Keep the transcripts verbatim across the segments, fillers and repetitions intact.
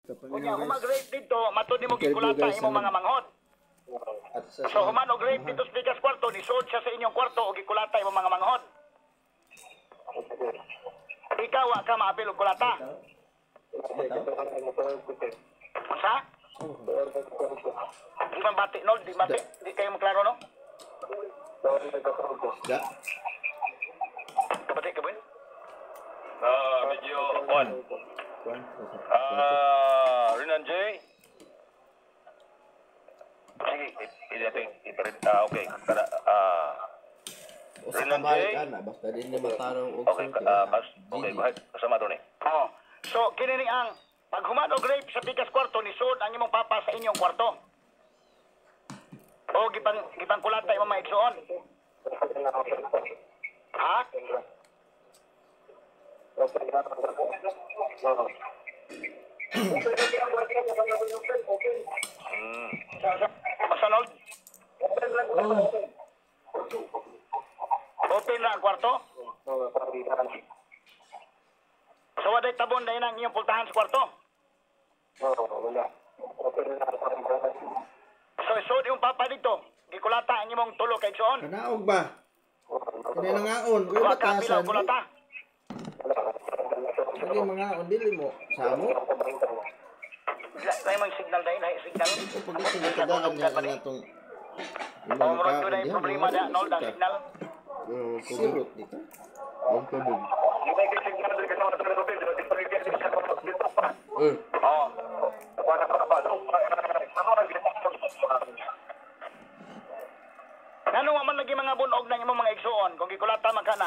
Kunya humag-rape dito, matod nimo gikulata imong mga manghod. So human og rape dito sa Pikas kwarto, nisod siya sa inyong kwarto og gikulata imong mga manghod. Ikaw wa ka maapil og kulata. Unsa? Di man bati, no? Di bati? Di kayo maklaro, no? Ya. Bati ka ba? Ah, medyo on. Ah, Rinan J. Sige, i-dating, i-print. Ah, okay. Kada, ah, Rinan J. Basta din na matarong og okay, ah, pas, okay, bahit. Kasama to ni. Oh. So, kinini ang paghuman og rape sa Pikas kwarto, nisod ang imong papa sa inyong kwarto. O, gipang, gipang kulata imong mga igsoon. Ha? Hmm. Masanol? Oh. Open na ang kwarto? So, waday tabon dahil ang iyong pultahan sa kwarto? So, isod yung papa dito. Gikulata ang imong tulo kay igsoon. Kanaog ba? Kani nangaon, uy Wa ka pila batasan. og kulata. Sige mga on dili mo. Samo. May mga signal dahil, may signal. O pag ito nagkadaan niya ang atong O, murag doon ay problema na, no, na signal. Sirot dito. Ang kabog. Eh, Oo. Ngano wa man lagi mga bunog ng imong mga igsuon kung gikulata man kana?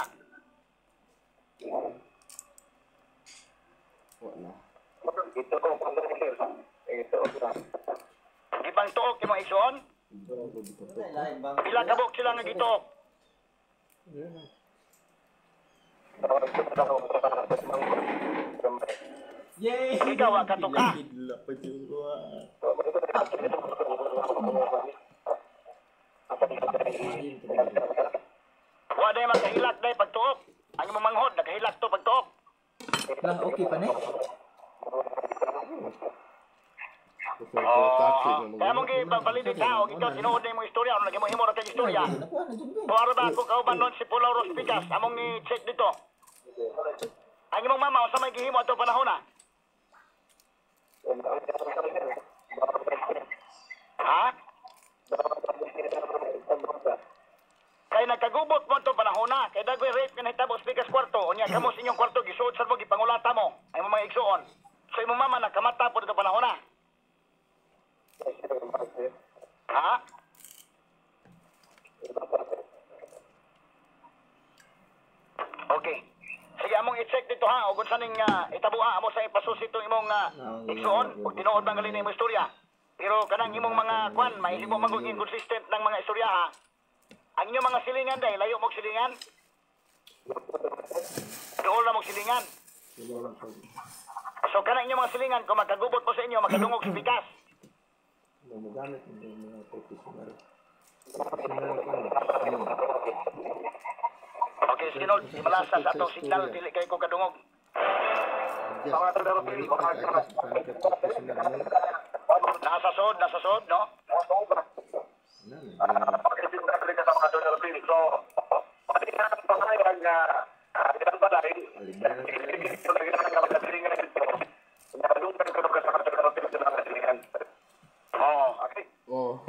wala. Gipang tuok imong igsuon? Pila kabok sila nga gituok? Yay! Ikaw wa katuka. Gila pa juga. Wa day magkahilak day pagtuok. Ang imong manghod nagahilak to pagtuok. Lang okay pa ni? Oh, kaya mong gibalidit ha, o ikaw sinuod na imong istorya, ano lagi mo himo ra kay istorya. O ara ba ako kauban nun si Pulauros Pikas, among ni check dito. Ang imong mama, o sa may gihimo ato panahon na? Ha? Kay nagkagubot mo ito panahon na, kay dagoy rape ka nahitabo sa Pikas kwarto, o niya kamo sa inyong kwarto, gisuod sa mo, gipangulata mo, ay mo mga igsuon. So imong mama, nakamata po dito panahon na. Ha? Okay. Sige, among i-check dito ha, o kung saan yung uh, itabuha, amo sa ipasusit itong imong uh, igsuon, o tinuod bang galin imong istorya. Pero kanang imong mga kwan, maisip mo maging inconsistent ng mga istorya ha. Ang inyong mga silingan dahil, layo mong silingan. Doon na mong silingan. So kanang inyong mga silingan, kung magkagubot po sa inyo, magkadungog sa Pikas. Magamit ng mga professional. Okay, sige Nol, di malasas atong signal, dili kayo ko kadungog. Nasa sod, nasa sod, no? Oh, okay. Oh.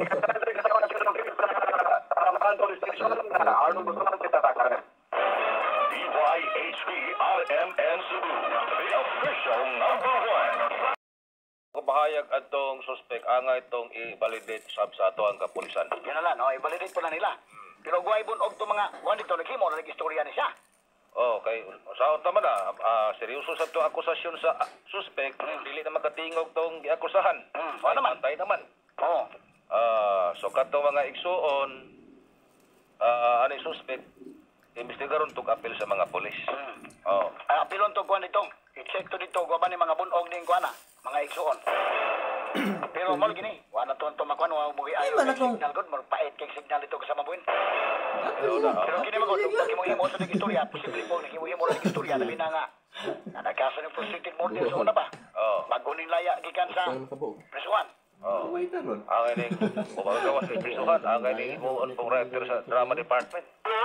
D Y H D R M N Cebu, the official number one. Kapahayag atong suspect angay itong i-validate sab sa ato ang kapulisan. Yan na lang, no? I-validate po na nila. Pero guay bunog to mga, kuhan dito, naghimo, nag-istorya ni siya. Oh, kay sa tama na, ah, seryoso sa to akusasyon sa ah, suspect, dili na makatingog tong giakusahan. Hmm, oo naman. Antay naman. Oo. Ah, so kadto mga igsuon, ah, ani suspect, imbestigaron tog apel sa mga pulis. Hmm. Oh. Ay, apilon to kuhan dito. I-check to dito, guwa ba ni mga bunog ni kuhan na, mga igsuon. Pero mo gini, wala to to makuan, wa mo Ay, ayo wala kay tong- signal gud, magpait kay signal dito kasama buin. Pero na, Pero kini magod, himo-himo sa istorya, posible po himo-himo sa istorya, labi na nga. Nadakasan yung prostitute murder sa una ba? oh. Bago ning laya gikan sa Saan ka po? prisuhan. Oh. Wait na ron. Ang ining, kung magagawa sa prisuhan, ang ining imuon pong writer sa drama department.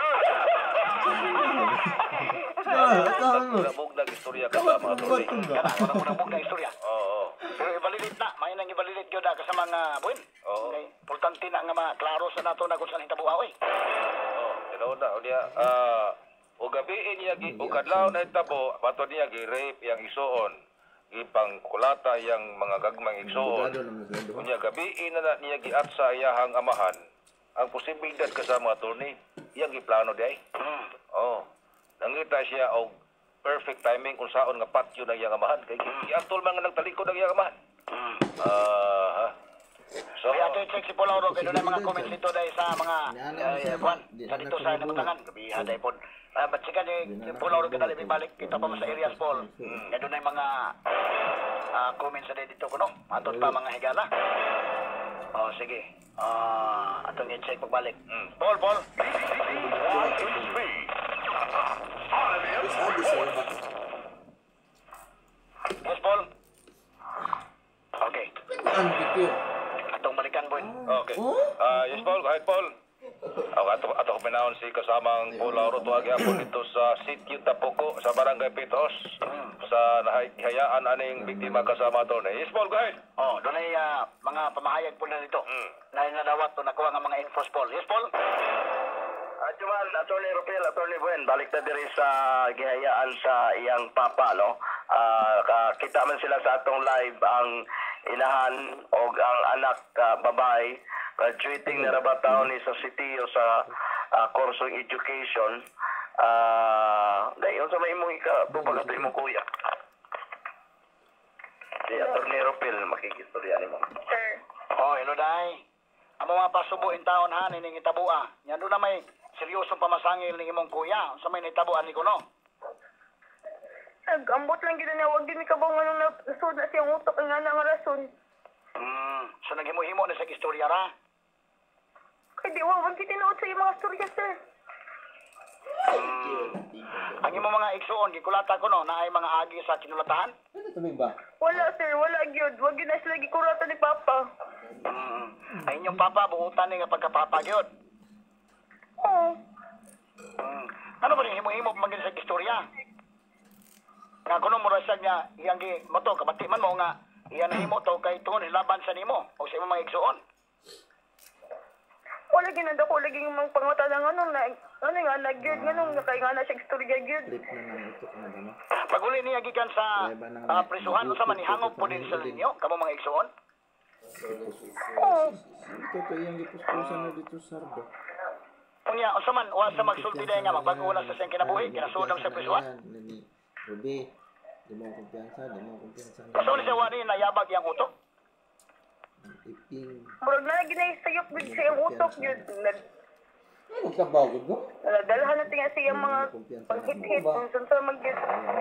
Nagmug na istorya ka sa mga tuloy. Kana, wala mo nang na istorya. Oo. Pero ibalilit na, may nang ibalilit yun na sa mga buwan. Oo. Okay, importante na nga maklaro sa nato na kung saan hitabuha, oy. Oh, tinuod na unya ah o gabiin niya gi o kadlaw na itabo bato niya gi rape yang isuon gipang kulata yang mga gagmang igsuon Abogado naman sa doon. unya gabiin na, na niya giat sa iyahang amahan ang posibilidad kasama attorney iyang giplano di ay Hmm. oh nangita siya og perfect timing kung saon nga patyo ng iyang amahan kay giatol mga nagtalikod ng iyang amahan Hmm. ah so Kaya ato i-check si Polauro, kaya doon ay mga comments dito dahil sa mga Yan, uh, yan, kwan, yan. sa dito sa namutangan, kabiha dahil po. Uh, but sika ni Polauro kita dahil balik kita pa mo sa areas, Paul. Kaya doon ay mga uh, comments na dito ko, no? Atot pa mga higala. Oh, sige. Ah, atong i-check pagbalik. Mm. Paul, Paul. Sabi sa'yo ba? Yes, Paul. Okay. Ang dito. Atong balikan, boy. Okay. Ah, yes, Paul. Kahit Paul. Ako ato ato ko pinahon si kasamang Polauro tuwag yapon dito sa Sitio Tapuco sa Barangay Pitos sa nahayaan aning biktima kasama to. Yes, Paul. Kahit. Oh, doon ay ah, mga pamahayag po na dito. Mm. Na nadawat to nakuha nga mga infos, Paul. Yes, Paul. At Juan, Atty. Ropel, Atty. Buen, balik na diri sa gihayaan sa iyang papa, no? Ah, ka- kita man sila sa atong live ang inahan o ang anak ka babae graduating na rabataon ni sa sitiyo sa uh, kursong education. Ah, dai unsa may imong ika bubag ato imong kuya. Si Atty. Ropel makikistorya nimo. Sir, Oh, hello, Day. Ang mga pasubuin taon ha, nining itabua. Yan doon na may seryosong pamasangil ng imong kuya. Sa may nitabuan ni Kuno. nag-ambot lang gid na wag din mi kabong anong nasud na siyang utok nga na nga rason. Hmm, so naghimo-himo na sa istorya ra. Kay di wa wag tinuod sa iyong mga storya, sir. Ang imong mga igsuon, gikulata ko no, na ay mga agi sa kinulatahan. Ano tumig ba? Wala, sir, wala gyud. Wag gyud na sila gikurata ni Papa. Hmm, ay inyong papa, buutan ni nga pagkapapa gyud. Oo. Hmm, ano ba rin himo-himo pamagin sa istorya? Nga kuno mo rasag niya, iyang gi, mo to, kabati man mo nga, iyan na himo to kay tuhon laban sa nimo, o sa imong mga igsuon. Wala ginanda ko lagi yung mga pangatanang anong na ano nga na gyud nganong nakay nga na siya istorya gyud. Trip na nang utok na ba, no? Paguli niya gikan sa uh, prisuhan, sa manihangop po din sa ninyo, kamo mga igsuon. Oo. Ito to yung gipuspusan na dito sa Sardo. Unya, unsa man wa sa magsulti dahil nga magbago na sa siyang kinabuhi, kinasudang sa prisuhan. Nani, Ruby, di mo kumpiyansa, di mo kumpiyansa. Kaso ni siya wani nayabag yang utok. Iping. Murag na ginaisayop gyud sa iyang utok gyud. Nag- Ano ka bagod mo? Nadalhan na tinga sa iyang mga panghit-hit kung saan sa mag-gyud.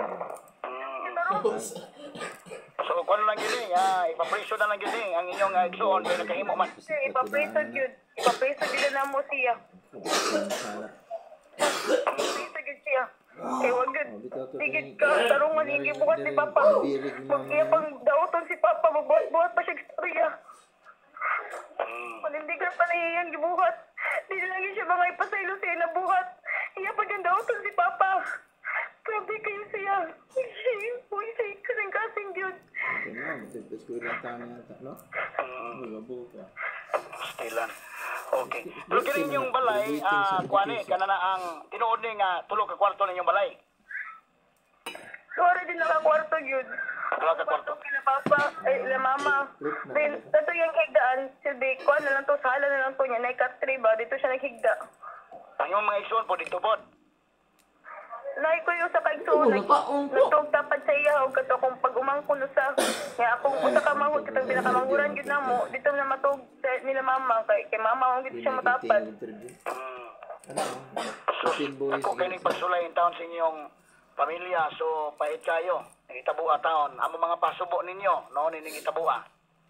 So kung lang gini, ah, ipapriso na lang gini ang inyong uh, igsuon kay nakahimo man. Sir, ipapreso gyud. Ipapreso gyud na mo siya. Sana. Ipapreso gyud siya. Kay wag gyud. Oh, bitaw to. Digid ka, tarungan hindi buhat ni Papa. Pag iya pang dauton si Papa, magbuhat-buhat pa siya istorya. Manindigan pa na iyang gibuhat. Di na lagi siya mga ipasaylo siya na buhat. Iya pa yung dauton si Papa. Grabe kayo siya. Uy, siya kasing-kasing yun. Ito na, matipis ko ilang taon yata, no? Uy, mabo ka. Stilan. Okay. Pero kini yung balay, ah, kuani, kana na ang tinuod ni nga tulo ka kwarto ninyong balay. Sorry din nakakwarto yun. Tulo ka kwarto. Kwarto kila Papa, ay ila Mama. Then, nato yung higdaan, silbi, kuha na lang to, sala na lang to niya, naikatri ba, dito siya naghigda. Ang imong mga igsuon po dito pod. Nay ko yung sa kaigsuon, nagtugtapad sa iya, o kato kung pag umangko no sa, kaya akong usa ka manghod, katong pinakamanghuran yun na mo, dito na matug sa nila Mama, kay, kay Mama, kung dito siya matapad. Ano? Fifteen boys. Ako kini pagsulay in taon sa inyong pamilya, so pahit kayo. Nangitabuha taon. Amo mga pasubo ninyo, no, nining itabuha.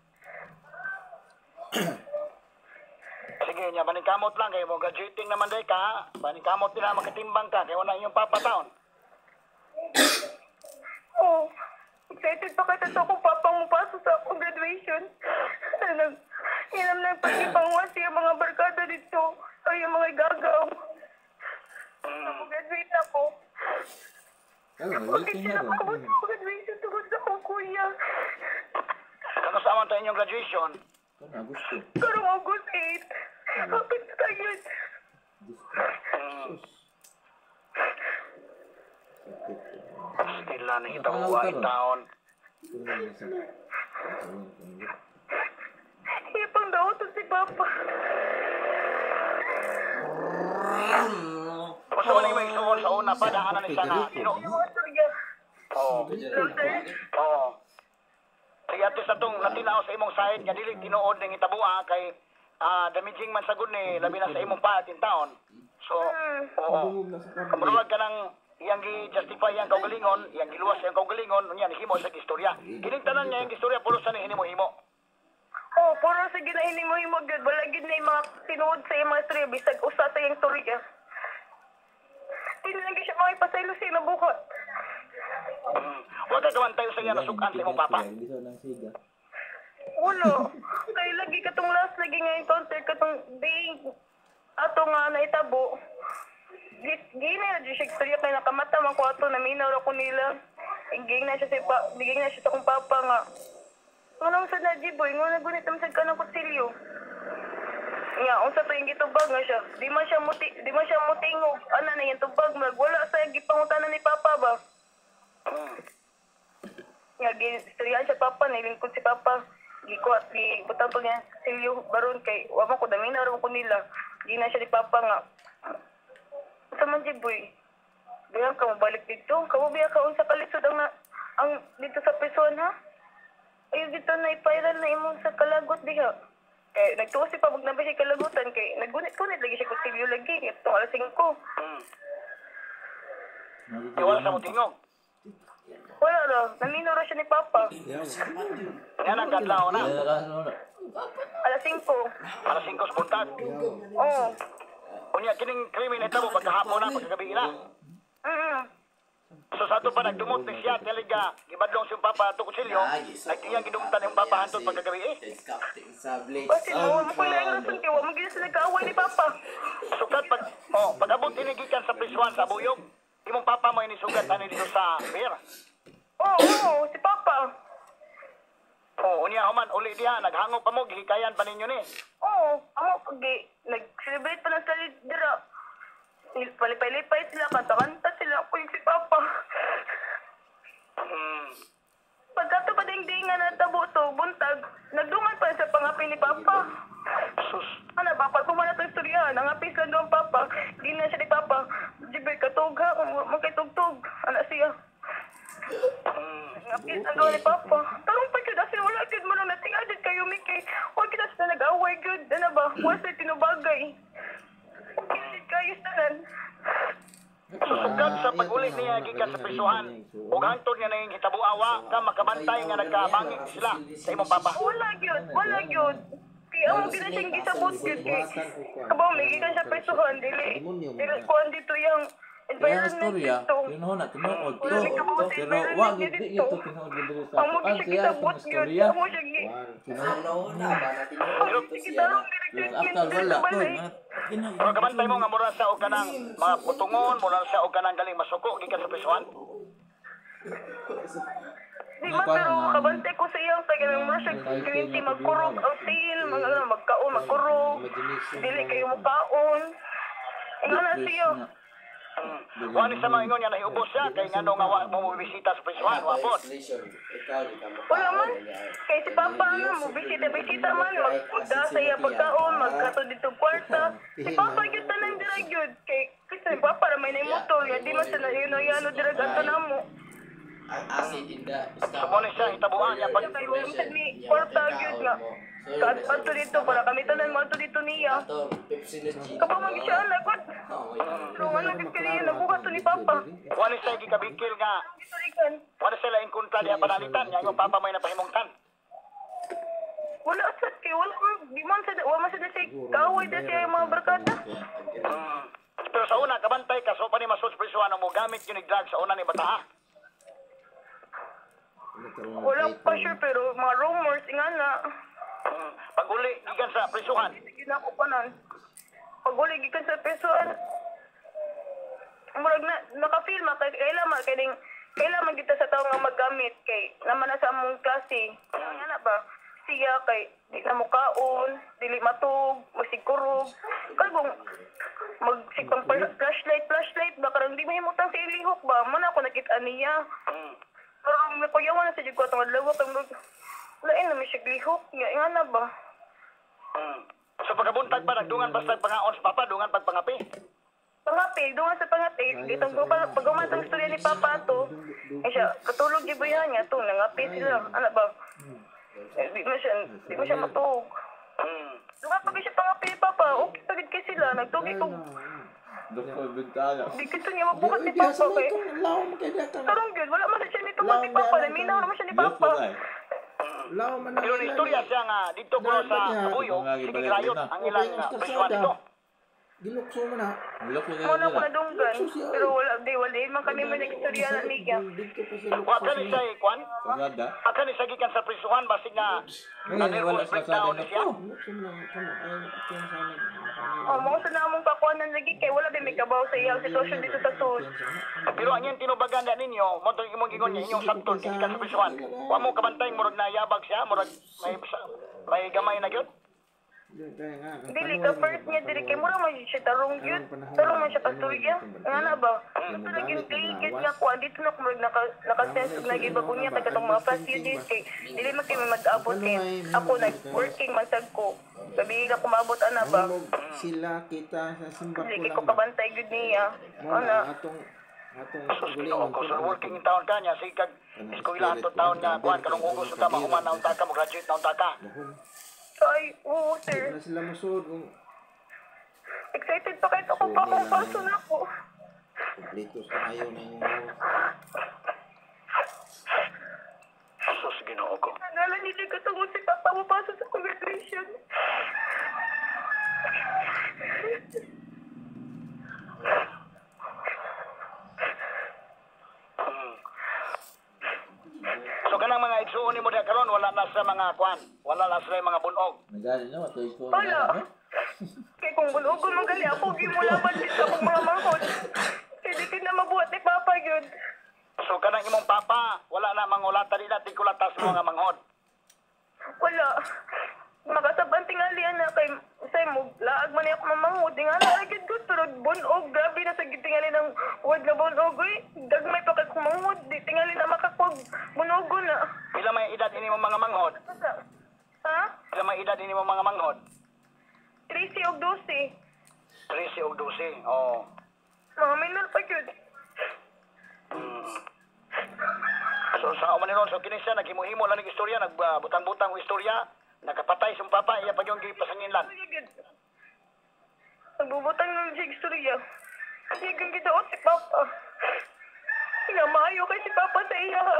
Sige niya, maningkamot lang kayo mo. Graduating naman day ka. Maningkamot nila makatimbang ka. Kaya wala inyong papataon. Oo. Excited pa kita sa akong Papa mo paso sa ako. graduation. Nag, inam na pagipangwas yung mga barkada dito. Ay, yung mga gagaw. Nag-graduate na ko. Ano, Bakit waiting siya na na ron. graduation tungkol sa akong kuya? Kano sa man tayo inyong graduation? Ano, Agosto. Karong August eighth. Kapit na tayo. Sus. Sakit. Sila na itabuha yung taon. Ito na yung sakit. Ayun, ayun. Ipang daw to si Papa. Basta wala yung isuon sa una pa, daanan ni sana. Sino? Sorya. Oo. Hello, sir. Oo. Sige, ato sa itong natinaw sa imong side, nga dili tinuod ng itabuha kay ah damaging man sagod ni labi na sa imong paatin taon. So, oo. Bumog na sa kamay. Kamurag ka ng iyang gi-justify iyang kaugalingon, iyang giluwas iyang kaugalingon, unya himo sa istorya. Kining tanan niya yung istorya puro sa ni himo-himo. Oh, puro sa ginahini mo yung good. Wala gid na yung mga tinuod sa yung mga istorya. Bisag usa sa yung istorya. Hindi lang siya makipasaylo sa inabuhat. Mm. Huwag ka gawan tayo sa iya nasukan sa imong papa. Hindi sa nang siga. Wala. Kaya lagi katong last, lagi nga encounter katong day ato nga naitabo. Gini na siya istorya kaya nakamata man ko ato, naminaw ako nila. Iging na siya sa pa, biging na siya sa kong papa nga. Anong sa najiboy, nga nagunit ang ka ng kutsilyo. Nga, unsa to yung gitubag nga siya. Di man siya muti, di man siya mutingog. Ano na yung tubag, mag wala sa gipangutanan ni papa ba? Nga, gistoryahan siya papa, nilingkod si papa. Gikuat, gibutang to niya silyo baron kay wama ko dami na ko nila. Di na siya ni papa nga. Unsa man jiboy? Bilang ka mabalik dito, kamo biya ka unsa kalisod ang na, ang dito sa person ha? Ay, dito na ipiral na imong sa kalagot diha. Kaya nagtuwa si Pabog na ba siya kalagutan kay naggunit-kunit lagi siya kutsilyo lagi. Itong alas singko. Di wala sa mutingog. Wala na, nanino ra siya ni Papa. Yan ang kadlaw na. Alas singko. Alas singko sa buntag. Oo. Unya, kining krimen ito mo pagkahapon na, pagkagabi na. Mm. So sa ato pa nagdumot ni siya, talaga, ibadlong siyang papa ito kutsilyo, nagtiyang gidumutan yung papa hantod pagkagabi eh. Kasi mo, mo pala yung rason kaya, wag sila nagkaaway ni Papa. Sugat pag, oh, pag-abot inigikan sa prisuan sa buyog, imong papa mo inisugat ano dito sa beer. Oo, oo, si Papa. Oh, unya human, uli diha, naghangog pa mo, gihikayan pa ninyo ni. Oo, amo pag nag-celebrate pa ng kalidira. Palipay-lipay sila, kanta-kanta sila, ako yung si Papa. Hmm. Pagkato pa ding-dingan na tabo to, buntag, nagdungan pa sa pangapi ni Papa. Sus. Ano, Papa, kung man ito istorya, nangapis lang doon, Papa. Di na siya ni Papa. Jibay, katog ha, magkitugtog. Ano siya? Hmm. Nangapis lang doon ni Papa. Tarong pa siya, kasi wala agad mo nang nating agad kayo, Miki. Huwag kita sila nag-away, good. Ano ba? Huwag sila tinubagay. Huwag kayo sila. Susugat sa pag-ulit niya gikan sa prisuhan. Ug hangtod nga nang hitabuawa ka makabantay nga nagkabangig sila sa imong papa. Wala gyud, wala gyud. Kaya amo ginasing gisabot gyud kay. Kabaw may gikan sa prisuhan dili. Dili ko dito yung Kaya environment istorya, dito. tinuod na tinuod to. Wala may kabuti, Pero environment wag niya gid di dito. ito tinuod gid dito sa Amo ang siya siya gisabot sa gyud. istorya. Amo siya gi. Pero kita lang Plus after wala to nga kina- Pero kabantay mo nga mura sa og kanang mga putungon, mura sa og kanang galing masuko gikan sa prisuhan. Di ba pero kabantay ko sa iyang sa ganang mo siya community magkurog ang til, mga ano, magkaon, magkurog. Dili kayo mukaon. Nga na siya. Wa ni sa mga ingon nga nahiubos siya kay ngano nga wa mo bisita sa prisuhan, wapot. Wala man. Kay si Papa na mo bisita-bisita man, magda sa iya pagkaon, magkato dito kwarta. Si Papa gyud tanan dira gyud kay kasi Papa ra may nay motor, ya di man sa yun yano dira gadto namo. Acid in the Mo ni siya hitabuan niya pag Kay wala sad ni kwarta gyud nga. Kadto dito para kami tanan mo dito niya. Kapag mag siya lagot. Pero ano gyud kaniya nabuhat to ni Papa. wa ni siya gikabikil nga Istorikan. wa ni sila in kontra diha panalitan nga imong papa may napahimungtan. Wala sad kay wala di man sa wala man sa say kaway da siya yung mga barkada. Mm. Pero sa una kabantay ka so pa ni masus prisuhan mo gamit yun ni drug sa una ni bataha. nagkaroon ng Wala title. pa sure pero mga rumors nga na. Hmm. Pag uli gikan sa prisuhan. Sige na ako pa nun. Pag uli gikan sa pesoan. Murag na naka-film kay kailangan kay ding kailangan kita sa tao nga maggamit kay naman na sa among klase. Nga na ba? Siya kay di na mo kaon, dili matug, masigkurog. Kagong magsikpang flashlight, flashlight ba karang di mahimutang sa ilihok ba? Man ako nakita niya. Hmm. Parang nakuyawan na sa jud ko atong adlaw kay murag lain na may siya lihok nga nga na ba? Hmm. So pagkabuntag pa nagdungan basta pangaon sa papa, dungan pag pangapi. Pangapi, doon sa pangapi, ditong ko pa pag umantang istorya ni Papa to. Eh siya, katulog di buyan niya to, nangapi sila. Ano ba? Eh, di mo siya, di mo siya matug. Hmm. Doon pag siya pangapi ni Papa, okay pagid kay sila, nagtugi ko. Doon ko bintana. Di gusto niya magbukas ni Di Papa asa mo kay. itong lao mo kaya ka. Tarong yun, wala man na siya nito ni Papa, naminaw naman siya ni Diyos Papa. ko na eh. Lao man na. Pero ni istorya siya nga dito ko sa Kabuyo, sige rayot ang ilang uh, prisuhan dito. Gilukso mo na. Loko na Muna ko nila. na dunggan, pero wala, di, wala, di man kami may nag-istorya na niya. Dito pa sa Wa ka ni sa ikwan? Sagada. Aka ni sa gikan sa prisuhan basig nga Ngayon, na wala nervous sa breakdown sagada ni siya. ko. Gilukso mo na. Kamo, ay, ito yung sana. Oh, mga sa namong kakuanan lagi kay wala din may kabaw sa iyang sitwasyon dito sa sus. Pero ang yung tinubagan na ninyo, mo itong imong gingon niya, inyong sabton, gikan sa prisuhan. Wa mo kabantay, murag na yabag siya, murag may, may gamay na gyud. Dili ka first niya dili kay mura man siya tarong gyud. Tarong man siya kasturya. Nga na ba? Ito naging ticket nga ko dito na kumurag naka naka-sense og nag-iba ko niya kay katong mga past few days kay dili man kay mag-abot kay ako nag-working man sad ko. Gabi ka kumabot ana ba? Sila kita sa simba ko Dili lang. ko kabantay gyud niya. Ana. Atong atong Sus, ginoo ko, sa working in town ka niya, sige kag eskwela to town nga, kuhan ka nung ugos na tama, human na unta ka, mag-graduate na unta ka. Ay, oo sir. na sila musod kung Excited pa kahit ako pa kung paso na ako. kompleto sa ayaw na yung Sus, ginoo ko. Nagala nila ko tungkol si Papa mo pasok sa congregation. So kanang mga igsuon nimo diha karon wala na sa mga kuan, wala na sa mga bunog. Nagani na, matuloy ko. Wala. Kaya kung bunugon mo gali ako, gimulaban din sa akong mga manghod. Kaya di ka na mabuhat ni Papa yun. So kanang imong papa, wala na mangulata di natin kulata sa mga manghod. Wala. Makasabang tingali na kay say mo laag man ako mamangod nga na agad ko pero bunog grabe na sa gitingali ng word na bunog oy dagmay pa kay kumangod di tingali na makakog bunogo na. Pila may edad ini mo mga manghod? Ha? Pila may edad ini mo mga manghod? trisi og dosi. trese o dose. Oh. Mga minor pa yun. Hmm. So sa uman ron so kini siya naghimo-himo lang ng istorya, nagbutang-butang og istorya, nakapatay siyang papa iya pa yung gipasangin lang. Nagbubutang ng siya istorya. Siya kang gidaot si Papa. Sinamayo kay si Papa sa iya ha.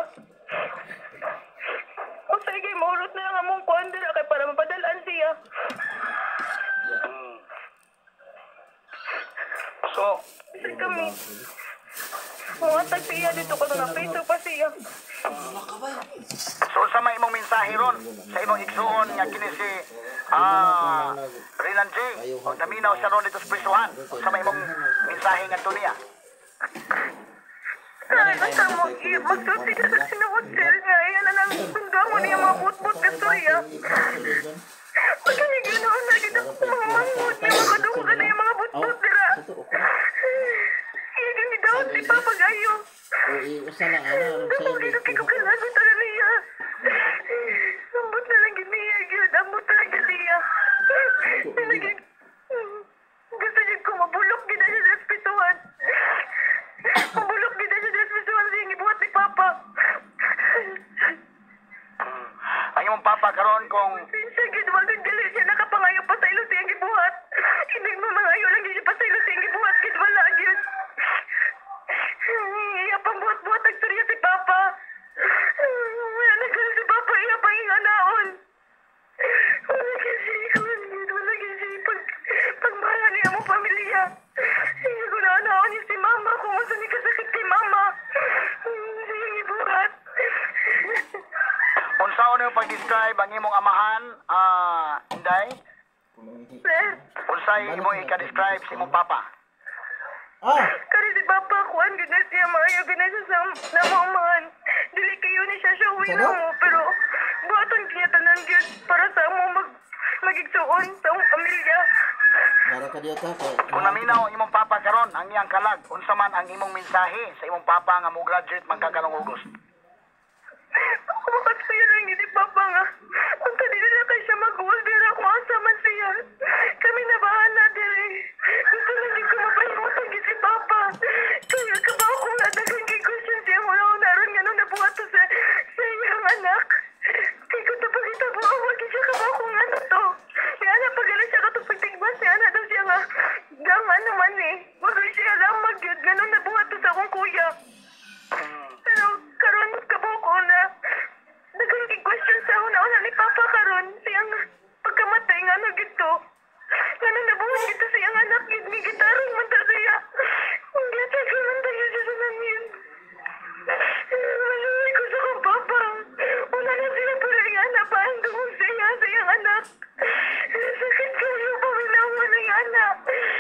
O sige, maulot na lang among kuandira kay para mapadalaan siya. Hmm. So, Kasi kami, mga tag siya dito ko na peso pa siya. so sa may imong mensahe ron sa imong igsuon nga kini si ah Renan J. O naminaw siya ron dito sa prisuhan. Sa may imong mensahe nga niya. Ay, basta mo, magsulti ka sa sinuhotel nga. Ayan na namin sundangon niya mga butbut ka storya. Pagka niya ganoon na kita mga manghod niya, makadunggan na yung mga butbut nila. Iya kami daw si Papa Gayo. o iusa lang ana aron sa Damo gino kay ko kalagot na niya. Ambot na lang giniya, gyud. Ambot na lang giniya. Gusto niya ko mabulok gina siya sa espisuhan. Mabulok gina siya sa espisuhan siya gibuhat ni Papa. Ang imong papa karon kung Siya gid wag dili siya nakapangayo pa sa ilo siyang gibuhat. Hindi mo mangayo lang gid pa sa ilo siyang gibuhat gid wala gyud. Iya pang buhat-buhat ang storya si Papa. Wala na kasi si Papa iya pang inganaon. Wala kasi wala kasi pag pagmahal niya mo pamilya. Iya ko na anaon niya si Mama kung saan ni kasakit kay Mama. Siya gibuhat. ika-describe ang imong amahan, ah, Inday? Sir, Unsay imong ika-describe sa imong papa? Ah! kani si Papa kuan gid na siya maayo gid na siya sa namamahan. Dili kayo ni siya siya uwi na mo, pero buhaton kaya tanan gyud para sa mo mag magigsuon sa among pamilya. Nara ka diya ta. Kung naminaw ang imong papa karon, ang iyang kalag, unsa man ang imong mensahe sa imong papa nga mo graduate magkakarong August? Ako makatuyo lang ni Papa nga. Ang kanila na kay siya mag-uwal, pero ako asa man siya. Kami na bahala diri. Ito lang di ko mapahimutan gid si Papa. Kaya kabaw ko nga dagang kay question siya mo na naroon nga nung nabuhat to sa, sa iyang anak. Kaya kung tapagita mo, awag siya kabaw ko nga na to. Kaya na pagaling siya katupagtigbas siya na daw siya nga. Gangan naman eh. Wag siya lang magyud nga nung nabuhat to sa akong kuya. Pero karon kabaw ko na dagang kay question sa una-una ni Papa karon siyang pagkamatay nga no gito. Nga nung nabuhat gito siyang anak gid ni gitarong man ta siya. Ang gata ko man tayo siya sa namin. Maluwi ko sa kong Papa. Una na sila pero yung anak pa ang dumong siya sa iyang anak. Sakit ko yung paminawa ng anak.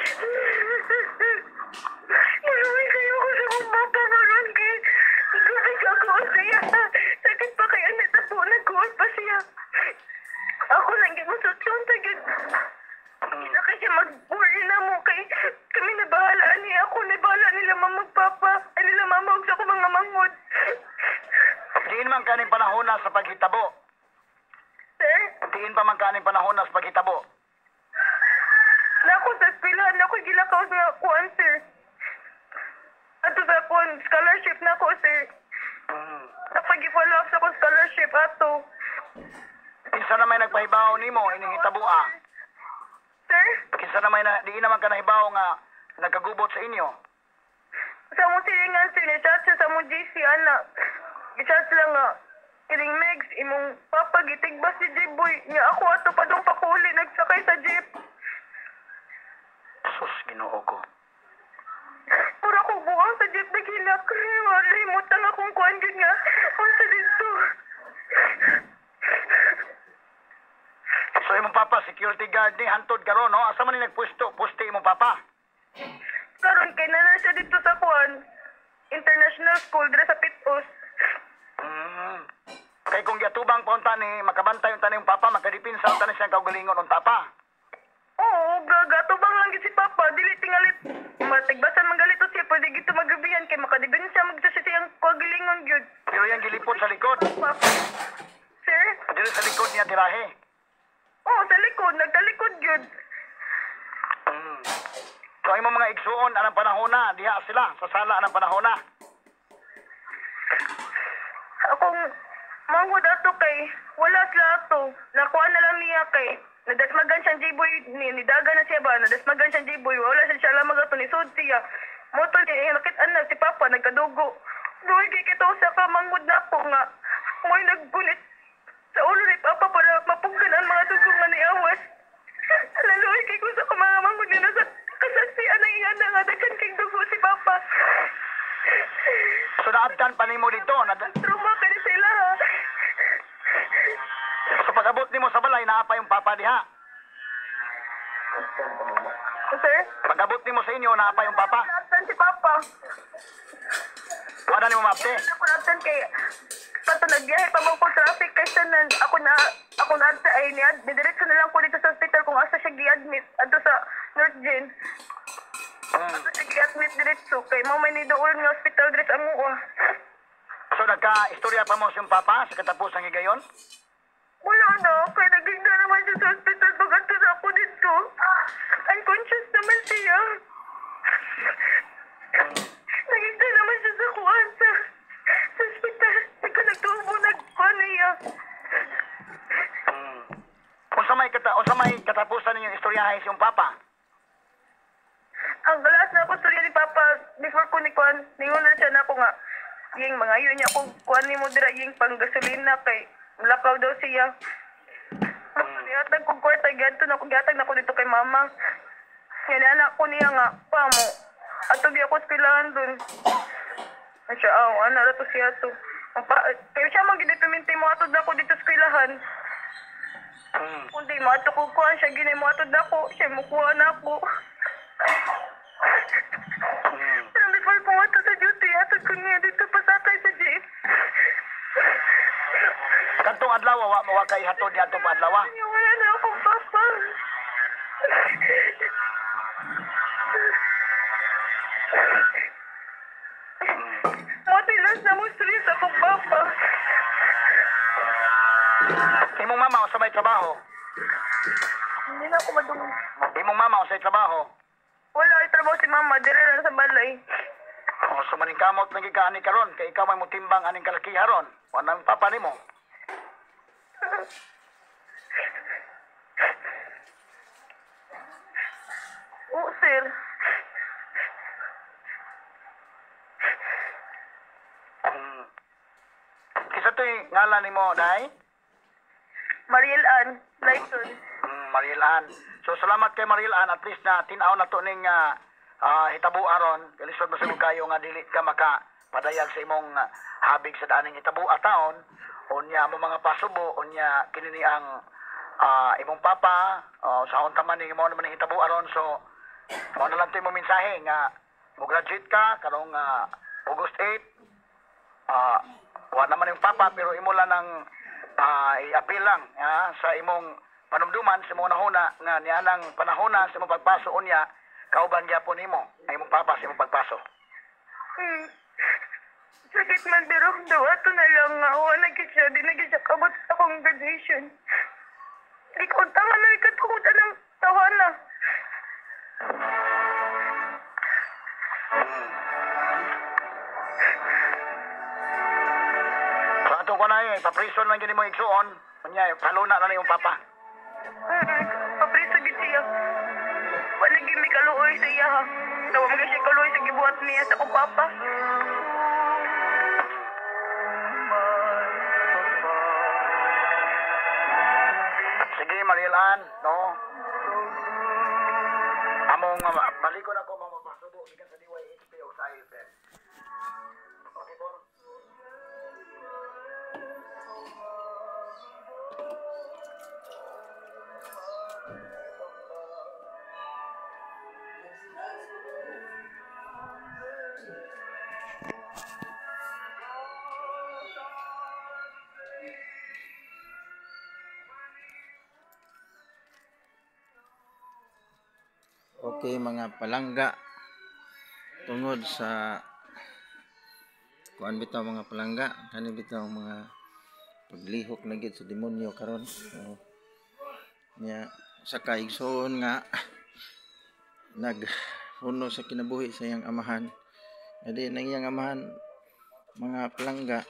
Maluwi kayo ko sa kong Papa karon kay gabig ako siya. Sakit pa kaya natapo nag-uol pa siya. Ako lang yung masutyon tagid. Hindi na kasi mag-worry na mo kay kami na bahala niya. Ako na bahala nila mamagpapa. Ay nila mamag sa ko mga mangod. Diin man kaning panahon na sa paghitabo. Sir, Diin pa man kaning panahon na sa paghitabo. na ako sa eskwelahan na ako gilakaw nga kuan sir. Ato sa kuan scholarship na ako sir. Napag-follow up sa akong scholarship ato. Kinsa na may nagpahibaw nimo ining hitabo ah. Sir, Kinsa na may na, diin naman ka nahibaw nga nagkagubot sa inyo. sa mo silingan sir, ni-chat siya sa mo G C anak. I-chat lang nga. Kiling Megs, imong papa gitigbas si J-Boy. Nga ako ato pa dong pakuli, nagsakay sa jeep. Sus, Ginoo ko. Pura ko buwang sa jeep naghilak. Malimot lang akong kuhan yun nga. Unsa dito. So imong papa security guard ni hantod karon no? Asa man ni nagpusto? Pusti imong papa. Karon kay na siya dito sa kuhan. International School, dira sa Pitos. Mm. Kay kung giatubang punta ni makabantay unta ni imong papa, makadipinsa unta ni siyang kaugalingon unta pa. Oo, gagato bang lang gid si Papa. Dili tingalit. Matigbasan manggalito siya. Pwede gito magabihan kay makadibin siya magsa siya siyang kugilingon gyud. Pero yang gilipot sa likod. Papa. Sir? Dili sa likod niya tirahe. Oo, sa likod. Nagtalikod gyud. Mm. So imong mga igsuon anang panahon na, diha sila sa sala anang panahon na. Akong manghud ato kay wala sila ato. Nakuha na lang niya kay nadasmagan siyang J-Boy, ni, nidaga na siya ba, nadasmagan siyang J-Boy, wala siya siya lamang ato, nisod siya. Moto niya, yung nakit anak, si Papa, nagkadugo. Doon kay kita sa ka, manghud na ako nga. May naggunit sa ulo ni Papa para mapuggan ang mga dugo nga ni Awas. Laloy kay ko sa mga manghud niya nasa kasaksiyan ng iyan na nga, dagan kay dugo si Papa. So naabtan pa nimo dito, na Trauma ka sila ha. so pag-abot nimo sa balay naa pa yung papa diha. Sir? Pag-abot nimo sa inyo naa pa yung papa. Nasaan si Papa? Wala nimo maapte. Ako natin kay pato nagbiyahe pa mo ko traffic kay sanan ako na ako na sa ay ni diretso na lang ko dito sa hospital kung asa siya gi-admit adto sa North Gen. Mm. Asa siya gi-admit diretso kay mo may nidool nga hospital diretso ang uwa. So nagka-istorya pa mo sa iyong papa sa katapusang higayon? Wala na, kay naging na naman siya sa hospital pag ato na ako dito. Unconscious naman siya. Naging na naman siya sa kuwan sa sa hospital. Ika nagtubo, nagkuhan niya. Mm. Unsa may kata unsa may katapusan ninyong istoryahay sa iyong papa? Ang galas na ako storya ni Papa before ko ni Kwan, ningon na siya na ako nga. Yung mga yun niya ako, kuhan ni mo dira yung pang gasolina kay lakaw daw siya. Niyatag kong kwarta, ganito na ako, gatag na ako dito kay mama. Yan, anak ko niya nga, pa mo. Ato di ako spilahan dun. Ay siya, aw, ano na to siya to. Apa, kaya siya man gid piminti mo atod ako dito sa eskwelahan. Hmm. Kundi mo ato ko kuha siya ginay mo atod ako, siya mo kuha na ako. Hmm. Pero before ko ato sa duty, atod ko niya dito pasakay sa jeep. Kantong adlaw wa mo wa kay hatod niya atong adlaw. Kaya wala na akong papa. Matilas na mo stress akong papa. Imong mama sa may trabaho. Hindi na ako madung... Imong mama sa trabaho. Wala ay trabaho si mama, dire lang sa balay. O so maning kamot lagi ka ani karon kay ikaw may mutimbang aning kalakiharon. Wa nang papa nimo. Oo, sir. Hmm. Kisa to'y ngalan nimo, Day? Mariel Ann, Lyson. Mm, Mariel Ann. So salamat kay Mariel Ann, at least na tinaw na to ning uh, uh, hitabo aron. Kalisod mo sa kayo nga dili ka maka padayag sa imong uh, habig sa daning hitabo ataon. Unya mo mga pasubo, unya kinini ang uh, imong papa, uh, sa unta man ning mo naman ning hitabo aron. So mo na lang to imong mensahe nga mo graduate ka karong uh, August eighth. Uh, wa naman yung papa pero imo lang ng uh, i-appeal lang uh, sa imong panumduman sa imong nahuna nga nianang panahona sa imong pagpaso unya kauban gyapon nimo ay imong papa sa imong pagpaso. Hmm. Sakit man pero daw ato na lang nga. Wala na siya, di na siya kabot sa akong graduation. Ikaw tanga na ikatukot ng tawana. So ato ko na eh, paprison lang gini mo igsuon. Unya paluna na yung papa. Hmm. Papriso gid siya. Wala gid mi kaluoy sa iya ha. Daw mga siya kaluoy sa gibuhat niya sa akong papa. Sige Mariel Ann, no? Among uh, balikon ako mga mapasubo gikan sa D Y H P o sa I F N. Okay po. Okay mga palangga, tungod sa kuan bitaw mga palangga, kani bitaw mga paglihok na gid sa demonyo karon. So, niya sa kaigsoon nga naghuno sa kinabuhi sa iyang amahan. Adi nang iyang amahan mga palangga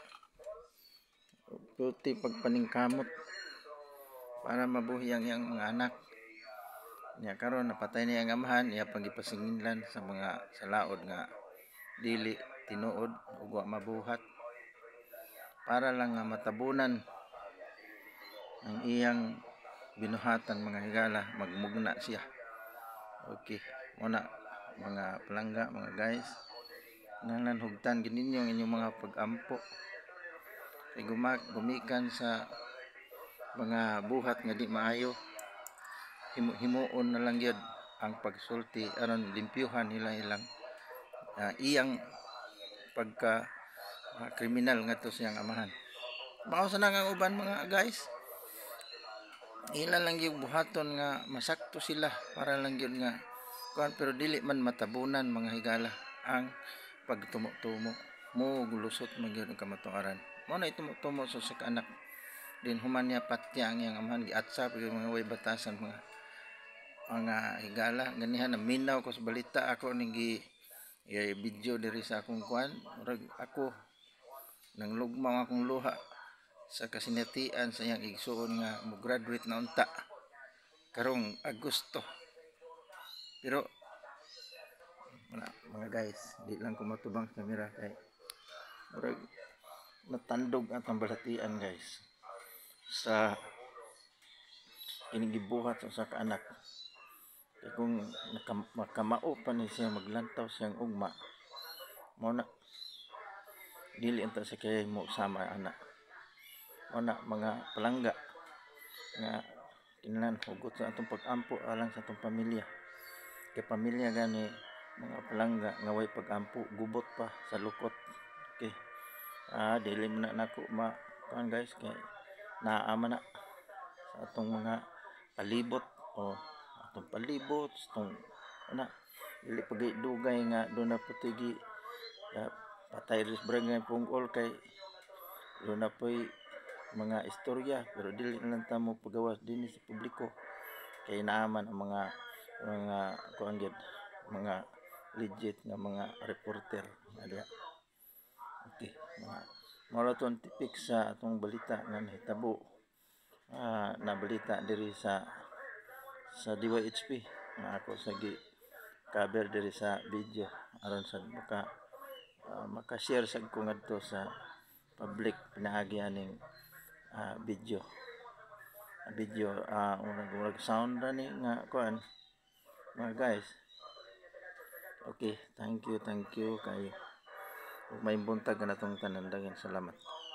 puti pagpaningkamot para mabuhi ang iyang mga anak. Nya karon napatay niya ang amahan, iya pagipasinginlan sa mga salaod nga dili tinuod ug wa mabuhat para lang nga matabunan ang iyang binuhatan mga higala, magmugna siya. Okay, muna mga palangga, mga guys, nanglan hugtan gid ninyo ang inyong mga pag-ampo kay gumak gumikan sa mga buhat nga di maayo. Himo-himuon na lang yun ang pagsulti aron limpyuhan nila ilang uh, iyang pagka uh, kriminal nga to siyang amahan. Mao sa nang uban mga guys, ila lang yung buhaton nga masakto sila para lang yun nga kuan, pero dili man matabunan mga higala ang pagtumo-tumo mo gulusot magyud ang kamatuaran. Mo na itumo-tumo so sa anak din human niya patya ang iyang amahan giatsa pag mga way batasan mga mga higala ganihan na minaw ko sa balita ako ning gi video diri sa akong kuan murag ako nang lugmaw akong luha sa kasinatian sa iyang igsuon nga mo graduate na unta karong Agosto. Pero wala mga guys, di lang ko matubang sa kamera kay murag natandog atong balatian guys sa inigibuhat sa usa ka anak. Kaya kung makamao pa ni siya maglantaw siyang ugma mo na dili enta sa kay mo sama anak ana mga palangga nga kinahanglan hugot sa atong pag-ampo alang sa atong pamilya kay pamilya gani mga palangga nga way pag-ampo gubot pa sa lukot. Okay, ah dili man na nako ma kuan guys kay naama na sa atong mga palibot o atong palibot atong ana dili pag dugay nga do na patigi uh, patay ris brangay pungol kay do na poy mga istorya pero dili na lang ta mo pagawas dinhi sa publiko kay naaman ang mga mga kuan gyud mga legit nga mga reporter ada. Okay, mga mao to tipik sa atong balita nga nahitabo ah na balita diri sa sa D Y H P nga ako sa gi cover diri sa video aron sa maka uh, maka-share sad ko ngadto sa public pinaagi aning uh, video uh, video uh, unang sound ra ni nga kuan mga guys. Okay, thank you thank you kayo ug may buntag na tong tanan daghang salamat.